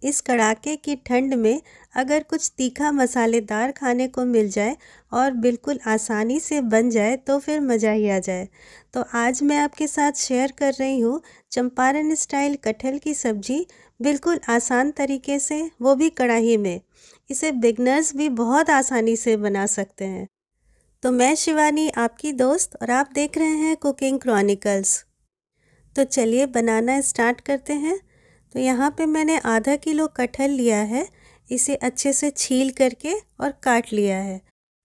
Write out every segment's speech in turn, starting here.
इस कड़ाके की ठंड में अगर कुछ तीखा मसालेदार खाने को मिल जाए और बिल्कुल आसानी से बन जाए तो फिर मज़ा ही आ जाए। तो आज मैं आपके साथ शेयर कर रही हूँ चंपारण स्टाइल कटहल की सब्ज़ी, बिल्कुल आसान तरीके से, वो भी कढ़ाई में। इसे बिगनर्स भी बहुत आसानी से बना सकते हैं। तो मैं शिवानी, आपकी दोस्त, और आप देख रहे हैं कुकिंग क्रॉनिकल्स। तो चलिए बनाना स्टार्ट करते हैं। तो यहाँ पे मैंने आधा किलो कटहल लिया है। इसे अच्छे से छील करके और काट लिया है।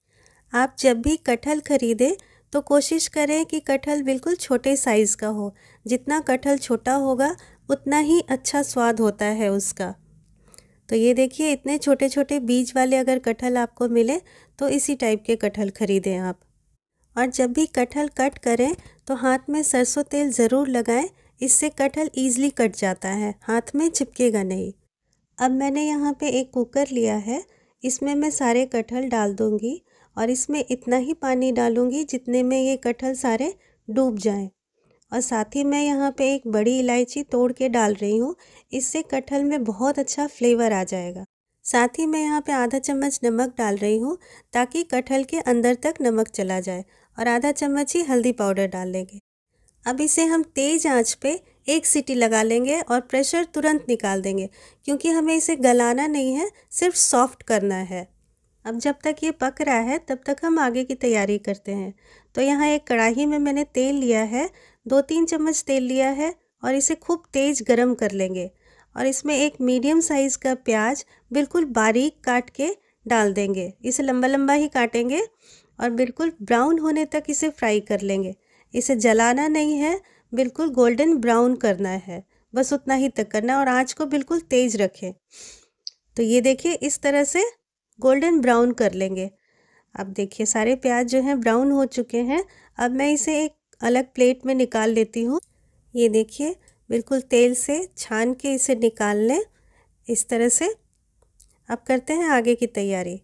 आप जब भी कटहल खरीदें तो कोशिश करें कि कटहल बिल्कुल छोटे साइज़ का हो। जितना कटहल छोटा होगा उतना ही अच्छा स्वाद होता है उसका। तो ये देखिए, इतने छोटे छोटे बीज वाले अगर कटहल आपको मिले तो इसी टाइप के कटहल खरीदें आप। और जब भी कटहल कट करें तो हाथ में सरसों तेल ज़रूर लगाएं। इससे कटहल ईज़िली कट जाता है, हाथ में चिपकेगा नहीं। अब मैंने यहाँ पे एक कुकर लिया है। इसमें मैं सारे कटहल डाल दूँगी और इसमें इतना ही पानी डालूँगी जितने में ये कटहल सारे डूब जाएं। और साथ ही मैं यहाँ पे एक बड़ी इलायची तोड़ के डाल रही हूँ। इससे कटहल में बहुत अच्छा फ्लेवर आ जाएगा। साथ ही मैं यहाँ पे आधा चम्मच नमक डाल रही हूँ ताकि कटहल के अंदर तक नमक चला जाए, और आधा चम्मच ही हल्दी पाउडर डाल लेंगे। अब इसे हम तेज़ आंच पे एक सीटी लगा लेंगे और प्रेशर तुरंत निकाल देंगे, क्योंकि हमें इसे गलाना नहीं है, सिर्फ सॉफ्ट करना है। अब जब तक ये पक रहा है तब तक हम आगे की तैयारी करते हैं। तो यहाँ एक कढ़ाई में मैंने तेल लिया है, 2-3 चम्मच तेल लिया है, और इसे खूब तेज़ गरम कर लेंगे। और इसमें एक मीडियम साइज़ का प्याज बिल्कुल बारीक काट के डाल देंगे। इसे लंबा लंबा ही काटेंगे और बिल्कुल ब्राउन होने तक इसे फ्राई कर लेंगे। इसे जलाना नहीं है, बिल्कुल गोल्डन ब्राउन करना है, बस उतना ही तक करना है, और आँच को बिल्कुल तेज़ रखें। तो ये देखिए, इस तरह से गोल्डन ब्राउन कर लेंगे। अब देखिए सारे प्याज जो हैं ब्राउन हो चुके हैं। अब मैं इसे एक अलग प्लेट में निकाल लेती हूँ। ये देखिए, बिल्कुल तेल से छान के इसे निकाल लें इस तरह से। अब करते हैं आगे की तैयारी।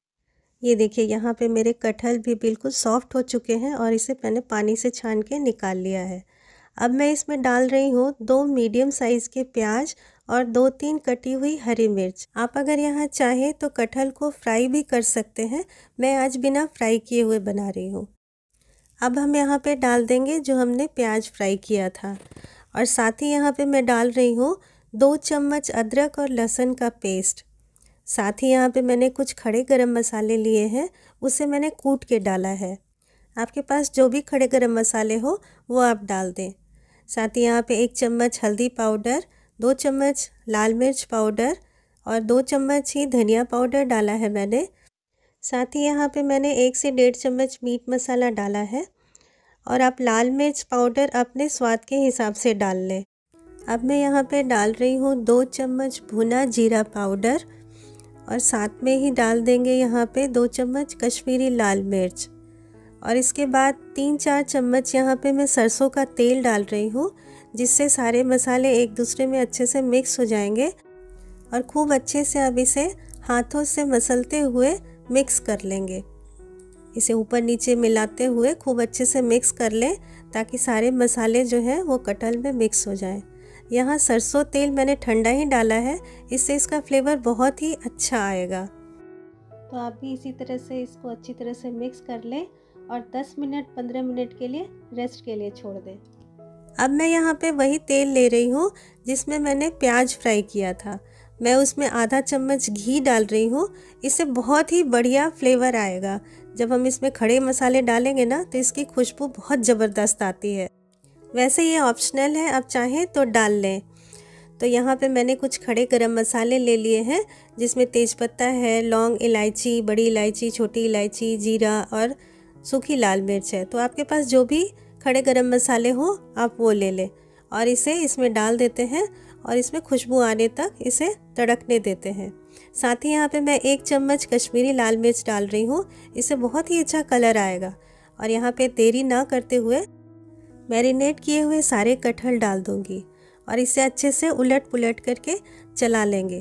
ये देखिए, यहाँ पे मेरे कटहल भी बिल्कुल सॉफ्ट हो चुके हैं और इसे मैंने पानी से छान के निकाल लिया है। अब मैं इसमें डाल रही हूँ 2 मीडियम साइज़ के प्याज और 2-3 कटी हुई हरी मिर्च। आप अगर यहाँ चाहें तो कटहल को फ्राई भी कर सकते हैं। मैं आज बिना फ्राई किए हुए बना रही हूँ। अब हम यहाँ पे डाल देंगे जो हमने प्याज फ्राई किया था, और साथ ही यहाँ पे मैं डाल रही हूँ 2 चम्मच अदरक और लहसुन का पेस्ट। साथ ही यहाँ पे मैंने कुछ खड़े गरम मसाले लिए हैं, उसे मैंने कूट के डाला है। आपके पास जो भी खड़े गरम मसाले हो वो आप डाल दें। साथ ही यहाँ पे 1 चम्मच हल्दी पाउडर, 2 चम्मच लाल मिर्च पाउडर और 2 चम्मच ही धनिया पाउडर डाला है मैंने। साथ ही यहाँ पे मैंने 1 से 1.5 चम्मच मीट मसाला डाला है, और आप लाल मिर्च पाउडर अपने स्वाद के हिसाब से डाल लें। अब मैं यहाँ पे डाल रही हूँ 2 चम्मच भुना जीरा पाउडर, और साथ में ही डाल देंगे यहाँ पे 2 चम्मच कश्मीरी लाल मिर्च। और इसके बाद 3-4 चम्मच यहाँ पे मैं सरसों का तेल डाल रही हूँ, जिससे सारे मसाले एक दूसरे में अच्छे से मिक्स हो जाएंगे। और खूब अच्छे से अब इसे हाथों से मसलते हुए मिक्स कर लेंगे। इसे ऊपर नीचे मिलाते हुए खूब अच्छे से मिक्स कर लें ताकि सारे मसाले जो हैं वो कटहल में मिक्स हो जाएं। यहाँ सरसों तेल मैंने ठंडा ही डाला है, इससे इसका फ्लेवर बहुत ही अच्छा आएगा। तो आप भी इसी तरह से इसको अच्छी तरह से मिक्स कर लें और 10 मिनट 15 मिनट के लिए रेस्ट के लिए छोड़ दें। अब मैं यहाँ पे वही तेल ले रही हूँ जिसमें मैंने प्याज फ्राई किया था। मैं उसमें आधा चम्मच घी डाल रही हूँ। इससे बहुत ही बढ़िया फ्लेवर आएगा। जब हम इसमें खड़े मसाले डालेंगे ना तो इसकी खुशबू बहुत ज़बरदस्त आती है। वैसे ये ऑप्शनल है, आप चाहें तो डाल लें। तो यहाँ पे मैंने कुछ खड़े गरम मसाले ले लिए हैं, जिसमें तेज़पत्ता है, लौंग, इलायची, बड़ी इलायची, छोटी इलायची, जीरा और सूखी लाल मिर्च है। तो आपके पास जो भी खड़े गरम मसाले हों आप वो ले लें, और इसे इसमें डाल देते हैं और इसमें खुशबू आने तक इसे तड़कने देते हैं। साथ ही यहाँ पे मैं 1 चम्मच कश्मीरी लाल मिर्च डाल रही हूँ, इससे बहुत ही अच्छा कलर आएगा। और यहाँ पे देरी ना करते हुए मैरिनेट किए हुए सारे कटहल डाल दूँगी और इसे अच्छे से उलट पुलट करके चला लेंगे।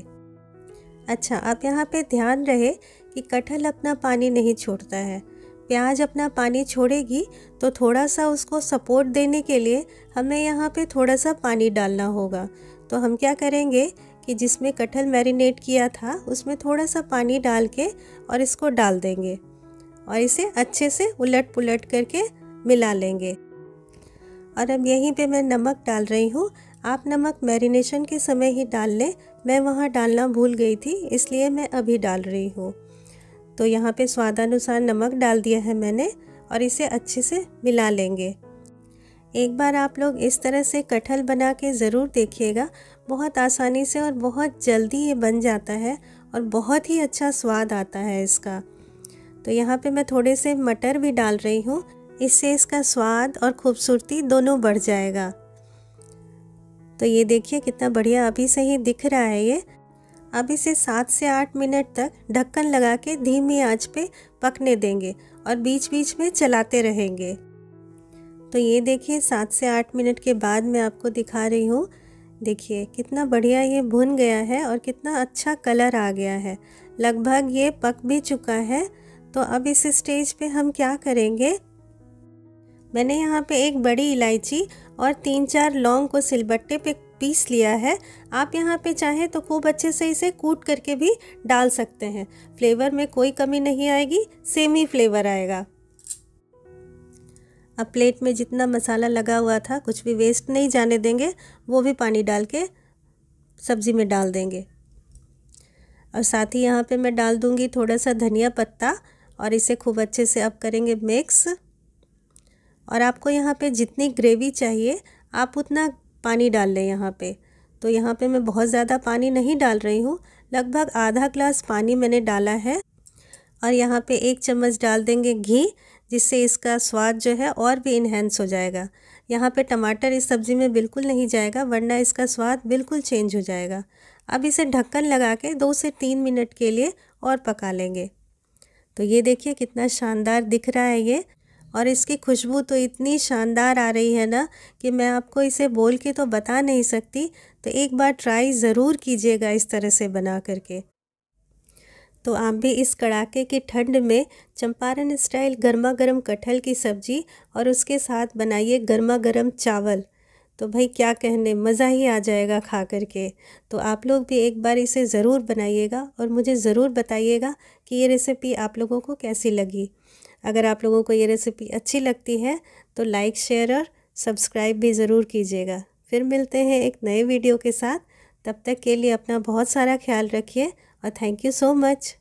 अच्छा, अब यहाँ पे ध्यान रहे कि कटहल अपना पानी नहीं छोड़ता है। प्याज अपना पानी छोड़ेगी तो थोड़ा सा उसको सपोर्ट देने के लिए हमें यहाँ पे थोड़ा सा पानी डालना होगा। तो हम क्या करेंगे कि जिसमें कटहल मैरिनेट किया था उसमें थोड़ा सा पानी डाल के और इसको डाल देंगे और इसे अच्छे से उलट पुलट करके मिला लेंगे। और अब यहीं पे मैं नमक डाल रही हूँ। आप नमक मैरिनेशन के समय ही डाल लें, मैं वहाँ डालना भूल गई थी इसलिए मैं अभी डाल रही हूँ। तो यहाँ पे स्वादानुसार नमक डाल दिया है मैंने और इसे अच्छे से मिला लेंगे। एक बार आप लोग इस तरह से कटहल बना के ज़रूर देखिएगा, बहुत आसानी से और बहुत जल्दी ये बन जाता है और बहुत ही अच्छा स्वाद आता है इसका। तो यहाँ पे मैं थोड़े से मटर भी डाल रही हूँ, इससे इसका स्वाद और खूबसूरती दोनों बढ़ जाएगा। तो ये देखिए कितना बढ़िया अभी से ही दिख रहा है ये। अब इसे 7 से 8 मिनट तक ढक्कन लगा के धीमी आंच पे पकने देंगे और बीच बीच में चलाते रहेंगे। तो ये देखिए 7 से 8 मिनट के बाद मैं आपको दिखा रही हूँ। देखिए कितना बढ़िया ये भुन गया है और कितना अच्छा कलर आ गया है, लगभग ये पक भी चुका है। तो अब इस स्टेज पे हम क्या करेंगे, मैंने यहाँ पे एक बड़ी इलायची और 3-4 लौंग को सिलबट्टे पे पीस लिया है। आप यहाँ पे चाहें तो खूब अच्छे से इसे कूट करके भी डाल सकते हैं, फ्लेवर में कोई कमी नहीं आएगी, सेम ही फ्लेवर आएगा। अब प्लेट में जितना मसाला लगा हुआ था कुछ भी वेस्ट नहीं जाने देंगे, वो भी पानी डाल के सब्ज़ी में डाल देंगे। और साथ ही यहाँ पे मैं डाल दूँगी थोड़ा सा धनिया पत्ता और इसे खूब अच्छे से अब करेंगे मिक्स। और आपको यहाँ पे जितनी ग्रेवी चाहिए आप उतना पानी डाल लें यहाँ पे। तो यहाँ पे मैं बहुत ज़्यादा पानी नहीं डाल रही हूँ, लगभग आधा ग्लास पानी मैंने डाला है। और यहाँ पे 1 चम्मच डाल देंगे घी, जिससे इसका स्वाद जो है और भी इन्हेंस हो जाएगा। यहाँ पे टमाटर इस सब्ज़ी में बिल्कुल नहीं जाएगा, वरना इसका स्वाद बिल्कुल चेंज हो जाएगा। अब इसे ढक्कन लगा के 2 से 3 मिनट के लिए और पका लेंगे। तो ये देखिए कितना शानदार दिख रहा है ये, और इसकी खुशबू तो इतनी शानदार आ रही है ना कि मैं आपको इसे बोल के तो बता नहीं सकती। तो एक बार ट्राई ज़रूर कीजिएगा इस तरह से बना करके। तो आप भी इस कड़ाके की ठंड में चंपारण स्टाइल गर्मा गर्म कटहल की सब्ज़ी और उसके साथ बनाइए गर्मा गर्म चावल। तो भाई क्या कहने, मज़ा ही आ जाएगा खा करके। तो आप लोग भी एक बार इसे ज़रूर बनाइएगा और मुझे ज़रूर बताइएगा कि ये रेसिपी आप लोगों को कैसी लगी। अगर आप लोगों को ये रेसिपी अच्छी लगती है तो लाइक, शेयर और सब्सक्राइब भी ज़रूर कीजिएगा। फिर मिलते हैं एक नए वीडियो के साथ। तब तक के लिए अपना बहुत सारा ख्याल रखिए और थैंक यू सो मच।